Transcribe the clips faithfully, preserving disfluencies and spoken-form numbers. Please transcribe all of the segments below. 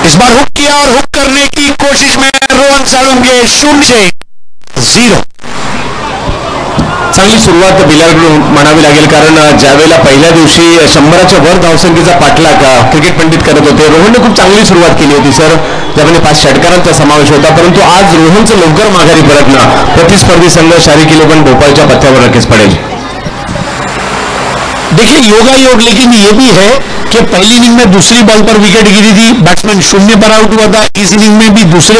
इस बार हुक किया और हुक करने की कोशिश में रोहन साळुंके शून्य झिरो. चांगली सुरुवात बिलालकडून म्हणावी लागेल, कारण ज्यावेळेला पहिल्या दिवशी शंभराच्या वर धावसंख्येचा पाठलाग क्रिकेट पंडित करत होते, रोहनने खूप चांगली सुरुवात केली होती सर, ज्यामध्ये पाच षटकारांचा समावेश होता. परंतु आज रोहनचं लवकर माघारी परतणं प्रतिस्पर्धी संघ शारीरिक इलेव्हन भोपाळच्या पथ्यावर नक्कीच पडेल. देखिए योगा योग, लेकिन ये भी है कि पहली इनिंग में दूसरी बॉल पर विकेट गिरी थी, बैट्समैन शून्य पर आउट हुआ था. इस इनिंग में भी दूसरे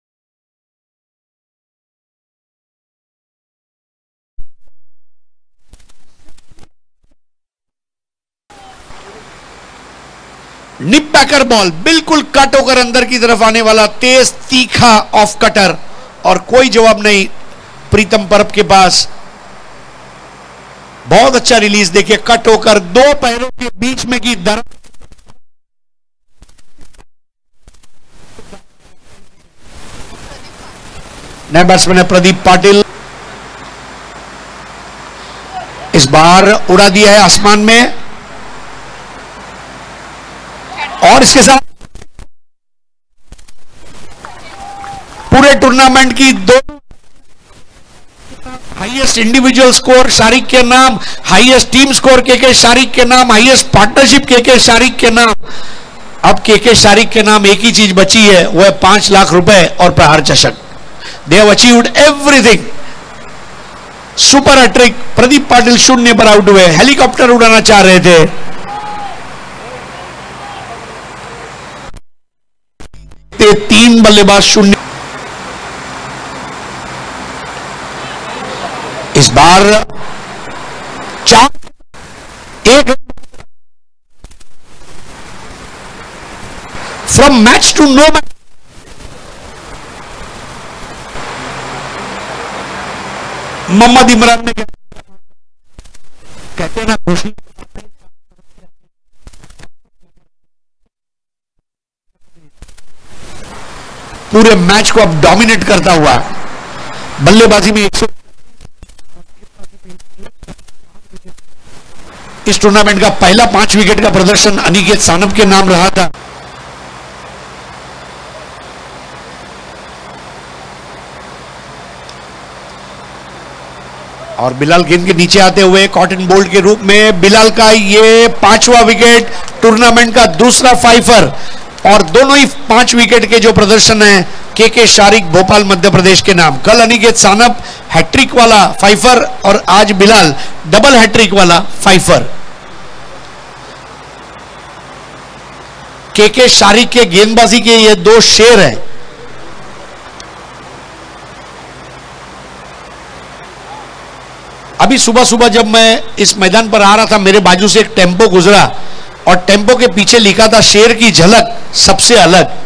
निप बैकर बॉल बिल्कुल कट होकर अंदर की तरफ आने वाला तेज तीखा ऑफ कटर, और कोई जवाब नहीं प्रीतम परब के पास. बहुत अच्छा रिलीज, देखिए कट होकर दो पैरों के बीच में की दर. नए बैट्समैन है प्रदीप पाटिल. इस बार उड़ा दिया है आसमान में, और इसके साथ पूरे टूर्नामेंट की दो हाईएस्ट इंडिविजुअल स्कोर शारिक के नाम, हाईएस्ट टीम स्कोर के के शारिक के नाम, हाईएस्ट पार्टनरशिप के के शारिक के नाम. अब के के शारिक के नाम एक ही चीज बची है, वो है पांच लाख रुपए और प्रहार चषक. They have achieved everything. Super hat trick. Pradeep Patil शून्य पर आउट हुए, हेलीकॉप्टर उड़ाना चाह रहे थे. तीन बल्लेबाज शून्य. इस बार चार एक from match to no match. Mohammad Imran ने कहते हैं ना खुशी, पूरे मैच को अब डोमिनेट करता हुआ बल्लेबाजी में एक सौ इस टूर्नामेंट का पहला पांच विकेट का प्रदर्शन अनिकेत सानप के नाम रहा था. और बिलाल गेंद के नीचे आते हुए कॉटन बोल्ट के रूप में बिलाल का ये पांचवा विकेट, टूर्नामेंट का दूसरा फाइफर. और दोनों ही पांच विकेट के जो प्रदर्शन है के के शारिक भोपाल मध्य प्रदेश के नाम. कल अनिकेत सानप हैट्रिक वाला फाइफर और आज बिलाल डबल हैट्रिक वाला फाइफर. के के शारिक के गेंदबाजी के ये दो शेर हैं. अभी सुबह सुबह जब मैं इस मैदान पर आ रहा था, मेरे बाजू से एक टेम्पो गुजरा और टेम्पो के पीछे लिखा था शेर की झलक सबसे अलग.